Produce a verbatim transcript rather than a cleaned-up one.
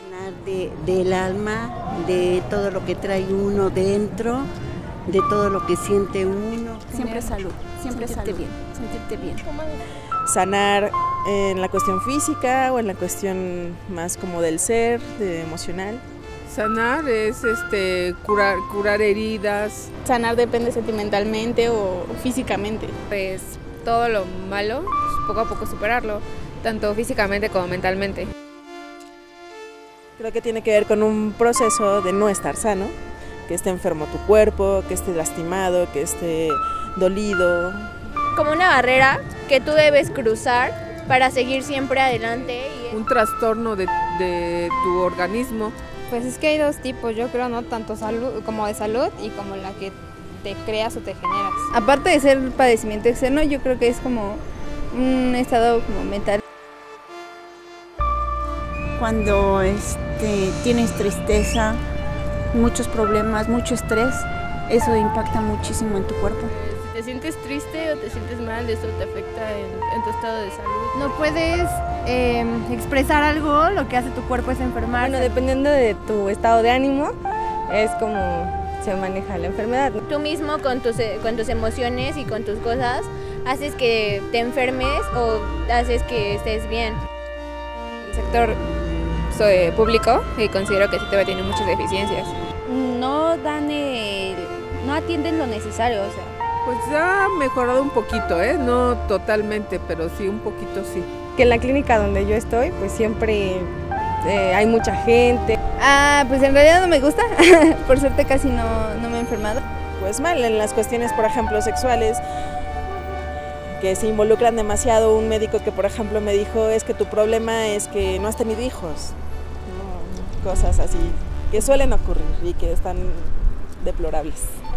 Sanar de, del alma, de todo lo que trae uno dentro, de todo lo que siente uno. Siempre salud, siempre sentirte salud. bien, sentirte bien. Sanar en la cuestión física o en la cuestión más como del ser, de emocional. Sanar es este curar, curar heridas. Sanar depende sentimentalmente o físicamente. Pues todo lo malo, poco a poco superarlo, tanto físicamente como mentalmente. Creo que tiene que ver con un proceso de no estar sano, que esté enfermo tu cuerpo, que esté lastimado, que esté dolido. Como una barrera que tú debes cruzar para seguir siempre adelante. Y... Un trastorno de, de tu organismo. Pues es que hay dos tipos, yo creo, ¿no? Tanto salud como de salud y como la que te creas o te generas. Aparte de ser padecimiento externo, yo creo que es como un estado como mental. Cuando este, tienes tristeza, muchos problemas, mucho estrés, eso impacta muchísimo en tu cuerpo. Si te sientes triste o te sientes mal, eso te afecta en, en tu estado de salud. No puedes eh, expresar algo, lo que hace tu cuerpo es enfermar. Bueno, dependiendo de tu estado de ánimo, es como se maneja la enfermedad. Tú mismo con tus, con tus emociones y con tus cosas haces que te enfermes o haces que estés bien. El sector soy público y considero que sí todavía tiene muchas deficiencias. No dan el, no atienden lo necesario, o sea. Pues ha mejorado un poquito, ¿eh? No totalmente, pero sí un poquito sí. Que en la clínica donde yo estoy, pues siempre eh, hay mucha gente. Ah, pues en realidad no me gusta, por suerte casi no, no me he enfermado. Pues mal, en las cuestiones, por ejemplo, sexuales, que se involucran demasiado. Un médico que, por ejemplo, me dijo, es que tu problema es que no has tenido hijos. No, cosas así, que suelen ocurrir y que están deplorables.